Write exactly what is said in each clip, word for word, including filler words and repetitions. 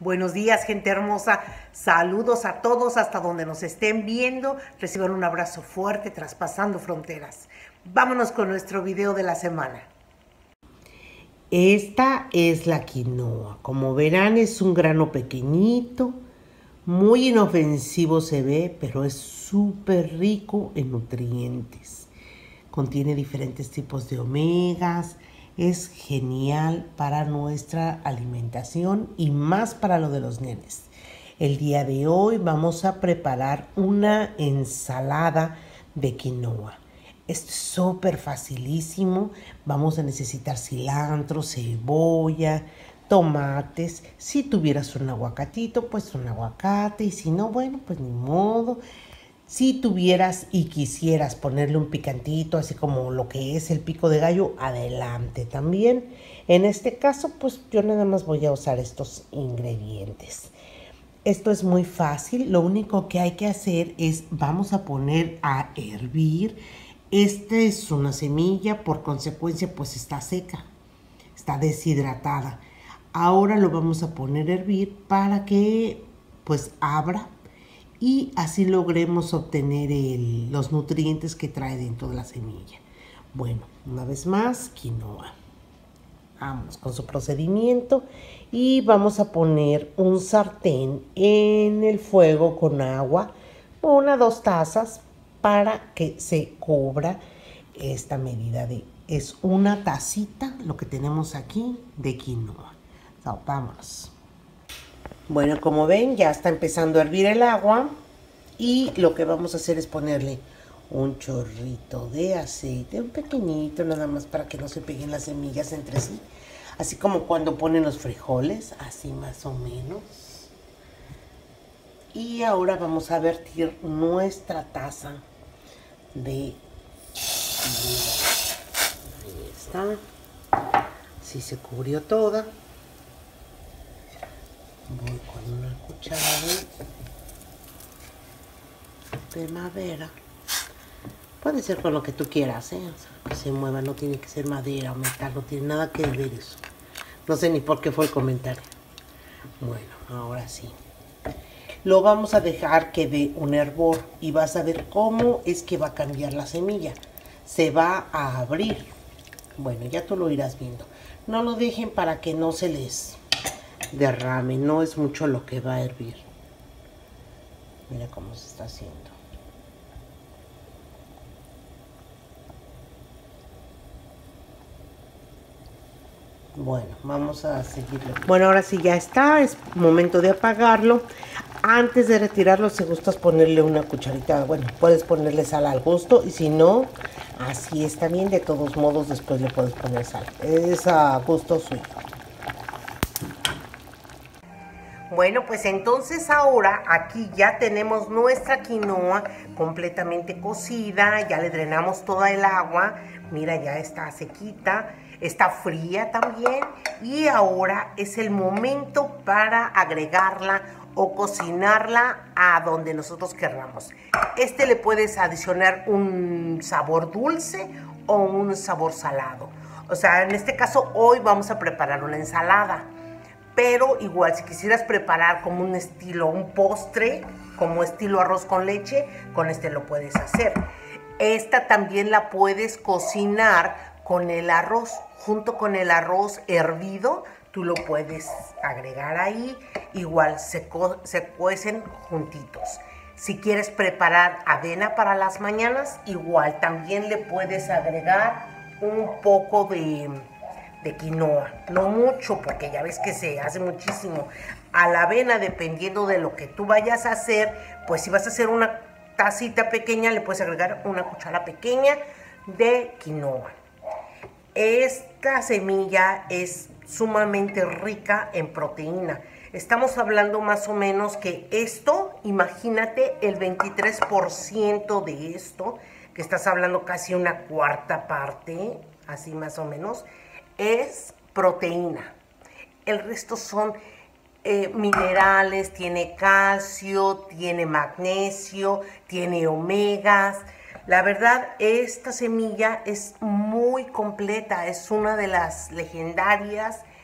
Buenos días, gente hermosa. Saludos a todos hasta donde nos estén viendo. Reciban un abrazo fuerte traspasando fronteras. Vámonos con nuestro video de la semana. Esta es la quinoa. Como verán, es un grano pequeñito, muy inofensivo se ve, pero es súper rico en nutrientes. Contiene diferentes tipos de omegas. Es genial para nuestra alimentación y más para lo de los nenes. El día de hoy vamos a preparar una ensalada de quinoa. Es súper facilísimo. Vamos a necesitar cilantro, cebolla, tomates. Si tuvieras un aguacatito, pues un aguacate. Y si no, bueno, pues ni modo. Si tuvieras y quisieras ponerle un picantito, así como lo que es el pico de gallo, adelante también. En este caso, pues yo nada más voy a usar estos ingredientes. Esto es muy fácil. Lo único que hay que hacer es, vamos a poner a hervir. Esta es una semilla, por consecuencia, pues está seca, está deshidratada. Ahora lo vamos a poner a hervir para que, pues, abra. Y así logremos obtener el, los nutrientes que trae dentro de la semilla. Bueno, una vez más, quinoa. Vamos con su procedimiento. Y vamos a poner un sartén en el fuego con agua. Una, dos tazas para que se cubra esta medida de... Es una tacita lo que tenemos aquí de quinoa. So, vámonos. Bueno, como ven, ya está empezando a hervir el agua y lo que vamos a hacer es ponerle un chorrito de aceite, un pequeñito, nada más para que no se peguen las semillas entre sí. Así como cuando ponen los frijoles, así más o menos. Y ahora vamos a vertir nuestra taza de... Ahí está. Así se cubrió toda. Voy con una cuchara de, de madera. Puede ser con lo que tú quieras, ¿eh? O sea, que se mueva, no tiene que ser madera o metal, no tiene nada que ver eso. No sé ni por qué fue el comentario. Bueno, ahora sí. Lo vamos a dejar que dé un hervor y vas a ver cómo es que va a cambiar la semilla. Se va a abrir. Bueno, ya tú lo irás viendo. No lo dejen para que no se les... derrame, no es mucho lo que va a hervir. Mira cómo se está haciendo. Bueno, vamos a seguirlo. Bueno, ahora sí ya está, es momento de apagarlo. Antes de retirarlo, si gustas ponerle una cucharita, bueno, puedes ponerle sal al gusto y si no, así está bien. De todos modos, después le puedes poner sal. Es a gusto suyo. Bueno, pues entonces ahora aquí ya tenemos nuestra quinoa completamente cocida, ya le drenamos toda el agua, mira, ya está sequita, está fría también y ahora es el momento para agregarla o cocinarla a donde nosotros querramos. Este le puedes adicionar un sabor dulce o un sabor salado. O sea, en este caso hoy vamos a preparar una ensalada. Pero igual, si quisieras preparar como un estilo, un postre, como estilo arroz con leche, con este lo puedes hacer. Esta también la puedes cocinar con el arroz, junto con el arroz hervido, tú lo puedes agregar ahí, igual se, se cuecen juntitos. Si quieres preparar avena para las mañanas, igual también le puedes agregar un poco de... de quinoa, no mucho porque ya ves que se hace muchísimo. A la avena, dependiendo de lo que tú vayas a hacer, pues si vas a hacer una tacita pequeña, le puedes agregar una cuchara pequeña de quinoa. Esta semilla es sumamente rica en proteína. Estamos hablando más o menos que esto, imagínate el veintitrés por ciento de esto, que estás hablando casi una cuarta parte, así más o menos, es proteína. El resto son eh, minerales, tiene calcio, tiene magnesio, tiene omegas. La verdad, esta semilla es muy completa, es una de las legendarias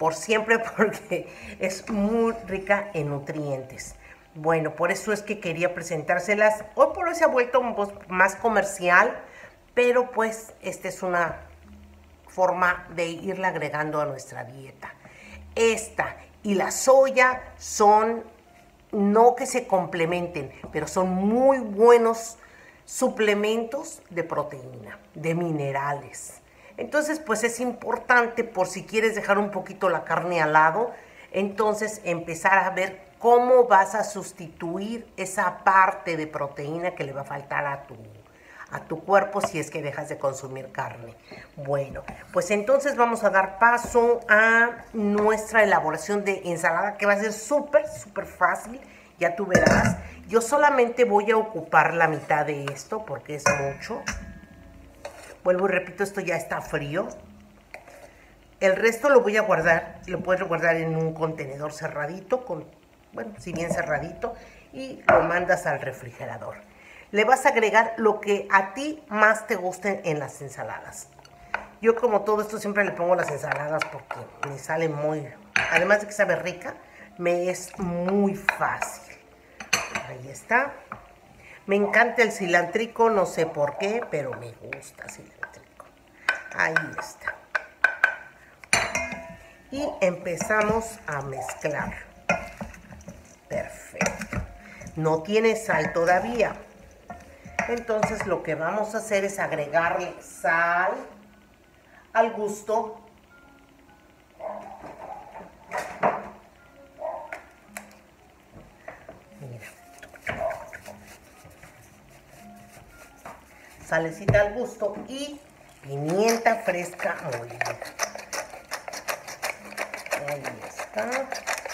por siempre porque es muy rica en nutrientes. Bueno, por eso es que quería presentárselas. Hoy por hoy se ha vuelto pues, más comercial, pero pues esta es una forma de irla agregando a nuestra dieta. Esta y la soya son, no que se complementen, pero son muy buenos suplementos de proteína, de minerales. Entonces, pues es importante, por si quieres dejar un poquito la carne al lado, entonces empezar a ver cómo vas a sustituir esa parte de proteína que le va a faltar a tu, a tu cuerpo si es que dejas de consumir carne. Bueno, pues entonces vamos a dar paso a nuestra elaboración de ensalada, que va a ser súper, súper fácil, ya tú verás. Yo solamente voy a ocupar la mitad de esto porque es mucho. Vuelvo y repito, esto ya está frío. El resto lo voy a guardar, lo puedes guardar en un contenedor cerradito, con, bueno, si bien cerradito, y lo mandas al refrigerador. Le vas a agregar lo que a ti más te guste en las ensaladas. Yo como todo esto siempre le pongo las ensaladas porque me sale muy, además de que sabe rica, me es muy fácil. Ahí está. Me encanta el cilantrico, no sé por qué, pero me gusta el cilantrico. Ahí está. Y empezamos a mezclar. Perfecto. No tiene sal todavía. Entonces lo que vamos a hacer es agregarle sal al gusto. Mira. Salecita al gusto y pimienta fresca molida. Ahí está.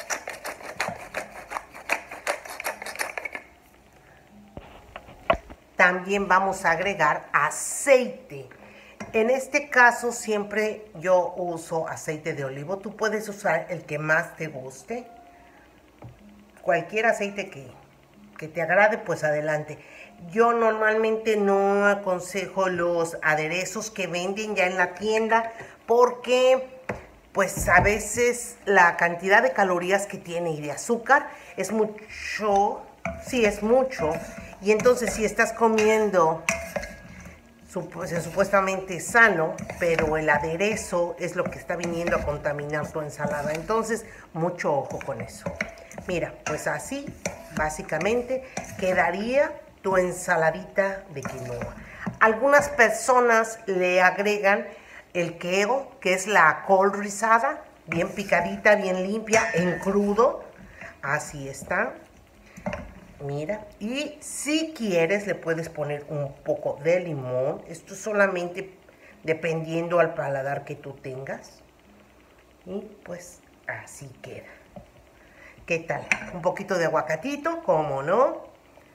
También vamos a agregar aceite. En este caso siempre yo uso aceite de olivo. Tú puedes usar el que más te guste. Cualquier aceite que, que te agrade, pues adelante. Yo normalmente no aconsejo los aderezos que venden ya en la tienda porque pues a veces la cantidad de calorías que tiene y de azúcar es mucho, sí es mucho, y entonces si estás comiendo pues, supuestamente sano, pero el aderezo es lo que está viniendo a contaminar tu ensalada, entonces mucho ojo con eso. Mira, pues así básicamente quedaría tu ensaladita de quinoa. Algunas personas le agregan el queo, que es la col rizada, bien picadita, bien limpia, en crudo. Así está. Mira. Y si quieres le puedes poner un poco de limón. Esto solamente dependiendo al paladar que tú tengas. Y pues así queda. ¿Qué tal? Un poquito de aguacatito, ¿cómo no?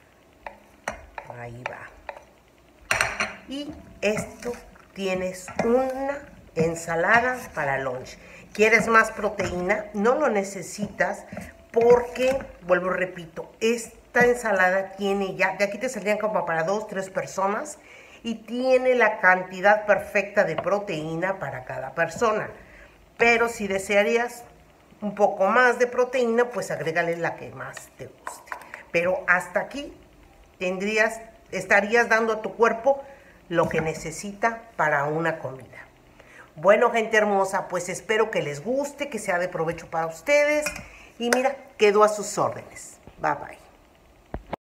Ahí va. Y esto tienes una ensalada para lunch. ¿Quieres más proteína? No lo necesitas porque, vuelvo y repito, esta ensalada tiene ya, de aquí te saldrían como para dos, tres personas y tiene la cantidad perfecta de proteína para cada persona. Pero si desearías un poco más de proteína, pues agrégale la que más te guste. Pero hasta aquí tendrías, estarías dando a tu cuerpo lo que necesita para una comida. Bueno, gente hermosa, pues espero que les guste, que sea de provecho para ustedes. Y mira, quedo a sus órdenes. Bye, bye.